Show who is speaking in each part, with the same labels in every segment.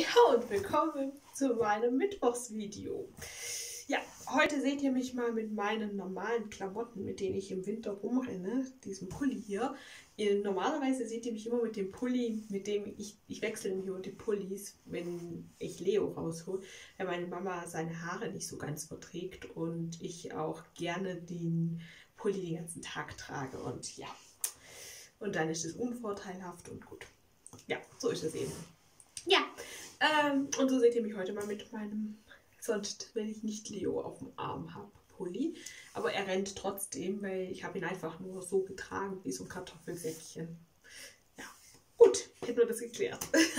Speaker 1: Ja, und willkommen zu meinem Mittwochsvideo. Ja, heute seht ihr mich mal mit meinen normalen Klamotten, mit denen ich im Winter rumrenne, diesem Pulli hier. Normalerweise seht ihr mich immer mit dem Pulli, mit dem ich wechsle immer die Pullis, wenn ich Leo raushole, weil meine Mama seine Haare nicht so ganz verträgt und ich auch gerne den Pulli den ganzen Tag trage. Und ja, und dann ist es unvorteilhaft und gut. Ja, so ist es eben. Ja, und so seht ihr mich heute mal mit meinem, sonst wenn ich nicht Leo auf dem Arm habe, Pulli. Aber er rennt trotzdem, weil ich habe ihn einfach nur so getragen, wie so ein Kartoffelsäckchen. Ja, gut, hätten wir das geklärt.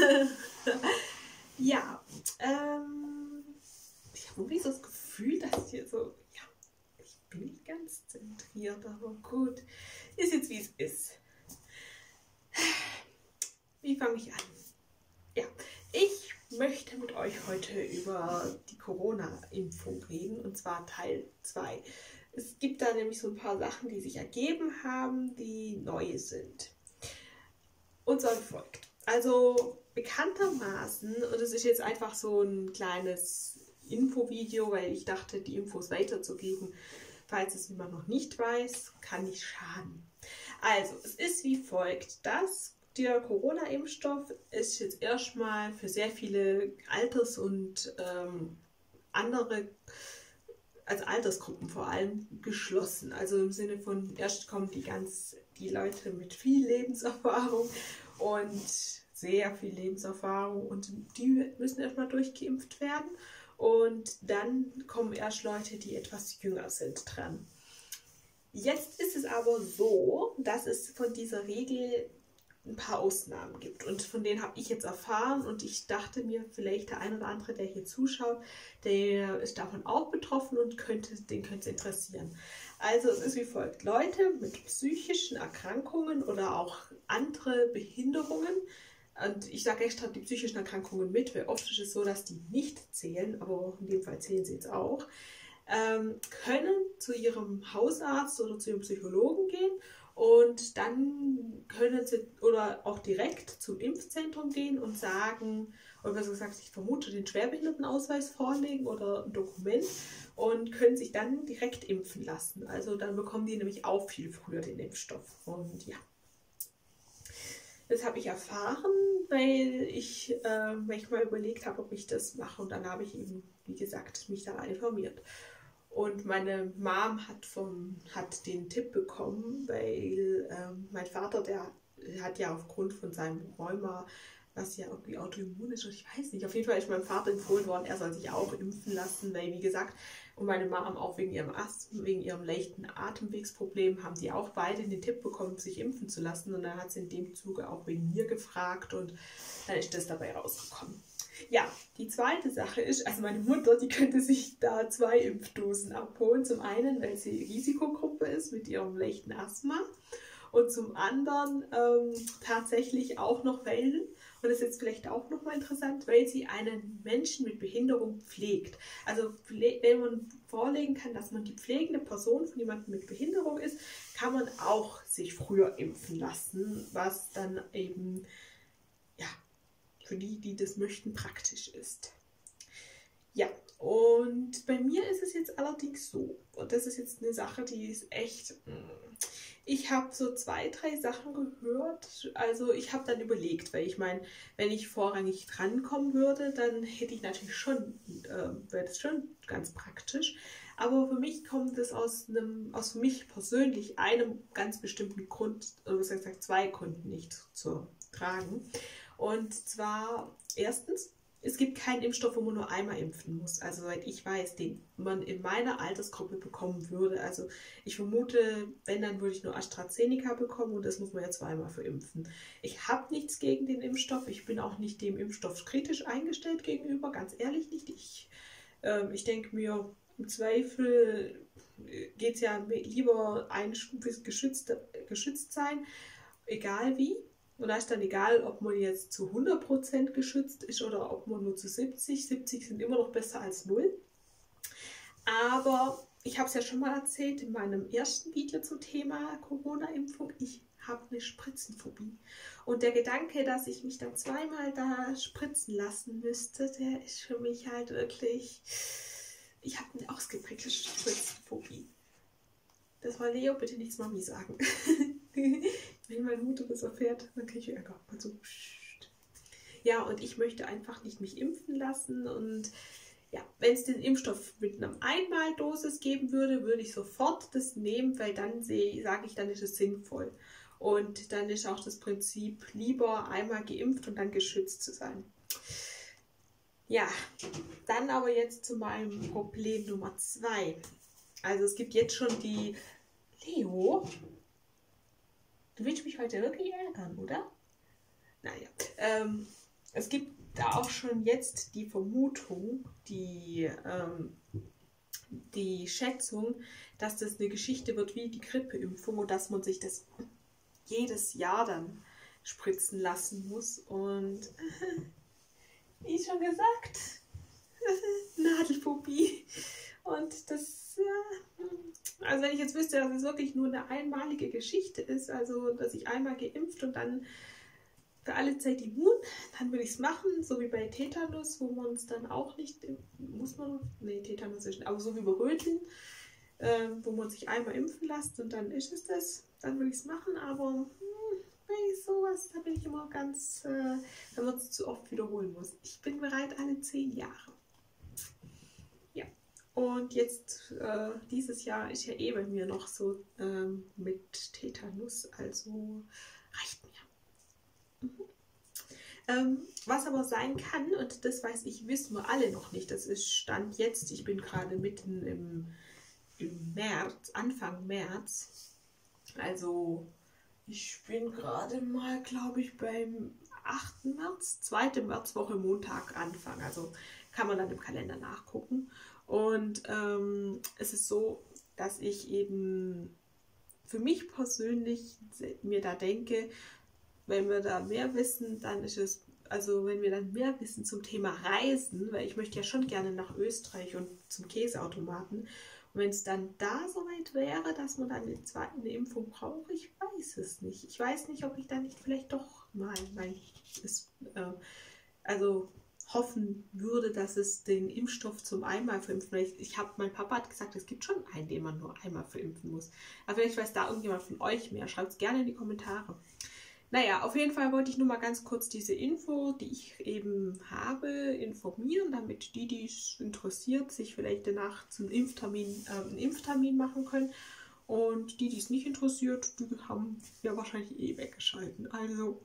Speaker 1: Ja, ich habe irgendwie so das Gefühl, dass hier so, ja, ich bin nicht ganz zentriert, aber gut, ist jetzt wie es ist. Wie fange ich an? Ja, ich möchte mit euch heute über die Corona-Impfung reden, und zwar Teil 2. Es gibt da nämlich so ein paar Sachen, die sich ergeben haben, die neu sind. Und zwar wie folgt. Also bekanntermaßen, und es ist jetzt einfach so ein kleines Infovideo, weil ich dachte, die Infos weiterzugeben, falls es jemand noch nicht weiß, kann nicht schaden. Also, es ist wie folgt, dass der Corona-Impfstoff ist jetzt erstmal für sehr viele Alters- und andere, also Altersgruppen vor allem, geschlossen. Also im Sinne von, erst kommen die Leute mit viel Lebenserfahrung und sehr viel Lebenserfahrung und die müssen erstmal durchgeimpft werden. Und dann kommen erst Leute, die etwas jünger sind, dran. Jetzt ist es aber so, dass es von dieser Regel ein paar Ausnahmen gibt und von denen habe ich jetzt erfahren und ich dachte mir, vielleicht der ein oder andere, der hier zuschaut, der ist davon auch betroffen und den könnte es interessieren. Also es ist wie folgt: Leute mit psychischen Erkrankungen oder auch andere Behinderungen, und ich sage extra die psychischen Erkrankungen mit, weil oft ist es so, dass die nicht zählen, aber in dem Fall zählen sie jetzt auch, können zu ihrem Hausarzt oder zu ihrem Psychologen gehen und dann können sie oder auch direkt zum Impfzentrum gehen und sagen, oder besser gesagt, ich vermute, den Schwerbehindertenausweis vorlegen oder ein Dokument und können sich dann direkt impfen lassen. Also dann bekommen die nämlich auch viel früher den Impfstoff. Und ja, das habe ich erfahren, weil ich manchmal überlegt habe, ob ich das mache, und dann habe ich eben, wie gesagt, mich da informiert. Und meine Mom hat den Tipp bekommen, weil mein Vater, der hat ja aufgrund von seinem Rheuma, was ja irgendwie autoimmun ist, und ich weiß nicht, auf jeden Fall ist meinem Vater empfohlen worden, er soll sich auch impfen lassen, weil, wie gesagt, und meine Mom auch wegen ihrem Asthma, wegen ihrem leichten Atemwegsproblem, haben die auch beide den Tipp bekommen, sich impfen zu lassen. Und dann hat sie in dem Zuge auch wegen mir gefragt und dann ist das dabei rausgekommen. Ja, die zweite Sache ist, also meine Mutter, die könnte sich da 2 Impfdosen abholen. Zum einen, weil sie Risikogruppe ist mit ihrem leichten Asthma, und zum anderen tatsächlich auch noch, weil, und das ist jetzt vielleicht auch nochmal interessant, weil sie einen Menschen mit Behinderung pflegt. Also wenn man vorlegen kann, dass man die pflegende Person von jemandem mit Behinderung ist, kann man auch sich früher impfen lassen, was dann eben, ja, für die, die das möchten, praktisch ist. Ja, und bei mir ist es jetzt allerdings so, und das ist jetzt eine Sache, die ist echt, ich habe so 2, 3 Sachen gehört, also ich habe dann überlegt, weil ich meine, wenn ich vorrangig drankommen würde, dann hätte ich natürlich schon, wäre das schon ganz praktisch, aber für mich kommt es aus für mich persönlich einem ganz bestimmten Grund, oder was gesagt 2 Gründen nicht zu tragen. Und zwar erstens, es gibt keinen Impfstoff, wo man nur einmal impfen muss. Also soweit ich weiß, den man in meiner Altersgruppe bekommen würde. Also ich vermute, wenn, dann würde ich nur AstraZeneca bekommen, und das muss man ja 2-mal für impfen. Ich habe nichts gegen den Impfstoff. Ich bin auch nicht dem Impfstoff kritisch eingestellt gegenüber, ganz ehrlich nicht. Ich denke mir, im Zweifel geht es ja lieber einstufig geschützt sein, egal wie. Und da ist dann egal, ob man jetzt zu 100% geschützt ist oder ob man nur zu 70. 70 sind immer noch besser als 0. Aber ich habe es ja schon mal erzählt in meinem ersten Video zum Thema Corona-Impfung. Ich habe eine Spritzenphobie. Und der Gedanke, dass ich mich dann zweimal da spritzen lassen müsste, der ist für mich halt wirklich... Ich habe eine ausgeprägte Spritzenphobie. Das war Leo, bitte nichts Mami sagen. Wenn meine Mutter das erfährt, dann kriege ich Ärger. Also, ja, und ich möchte einfach nicht mich impfen lassen. Und ja, wenn es den Impfstoff mit einer Einmaldosis geben würde, würde ich sofort das nehmen, weil dann sage ich, dann ist es sinnvoll. Und dann ist auch das Prinzip, lieber einmal geimpft und dann geschützt zu sein. Ja, dann aber jetzt zu meinem Problem Nummer 2. Also es gibt jetzt schon die... Leo, du willst mich heute wirklich ärgern, oder? Naja, es gibt da auch schon jetzt die Vermutung, die Schätzung, dass das eine Geschichte wird wie die Grippeimpfung und dass man sich das jedes Jahr dann spritzen lassen muss. Und wie schon gesagt, Nadelphobie. Und das, also wenn ich jetzt wüsste, dass es wirklich nur eine einmalige Geschichte ist, also dass ich einmal geimpft und dann für alle Zeit immun, dann würde ich es machen, so wie bei Tetanus, wo man es dann auch nicht, muss man, nee, Tetanus ist nicht, aber so wie bei Röteln, wo man sich einmal impfen lässt und dann ist es das, dann würde ich es machen, aber wenn ich sowas, da bin ich immer ganz, wenn man es zu oft wiederholen muss. Ich bin bereit alle 10 Jahre. Und jetzt, dieses Jahr ist ja eh bei mir noch so mit Tetanus, also reicht mir. Was aber sein kann, und das weiß ich, wissen wir alle noch nicht, das ist Stand jetzt, ich bin gerade mitten im März, Anfang März, also ich bin gerade mal, glaube ich, beim 8. März, 2. Märzwoche Montag Anfang, also kann man dann im Kalender nachgucken. Und es ist so, dass ich eben für mich persönlich mir da denke, wenn wir da mehr wissen, dann ist es, also wenn wir dann mehr wissen zum Thema Reisen, weil ich möchte ja schon gerne nach Österreich und zum Käseautomaten. Und wenn es dann da soweit wäre, dass man dann eine Impfung braucht, ich weiß es nicht. Ich weiß nicht, ob ich da nicht vielleicht doch mal hoffen würde, dass es den Impfstoff zum einmal verimpfen. Mein Papa hat gesagt, es gibt schon einen, den man nur einmal verimpfen muss. Aber vielleicht weiß da irgendjemand von euch mehr. Schreibt es gerne in die Kommentare. Naja, auf jeden Fall wollte ich nur mal ganz kurz diese Info, die ich eben habe, informieren, damit die es interessiert, sich vielleicht danach zum einen Impftermin machen können. Und die es nicht interessiert, die haben ja wahrscheinlich eh weggeschalten. Also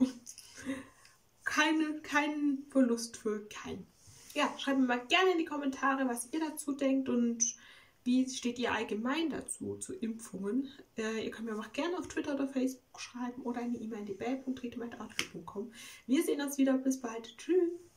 Speaker 1: kein Verlust für keinen. Ja, schreibt mir mal gerne in die Kommentare, was ihr dazu denkt und wie steht ihr allgemein dazu, zu Impfungen. Ihr könnt mir auch gerne auf Twitter oder Facebook schreiben oder eine E-Mail an die bell.rete@outlook.com. Wir sehen uns wieder. Bis bald. Tschüss.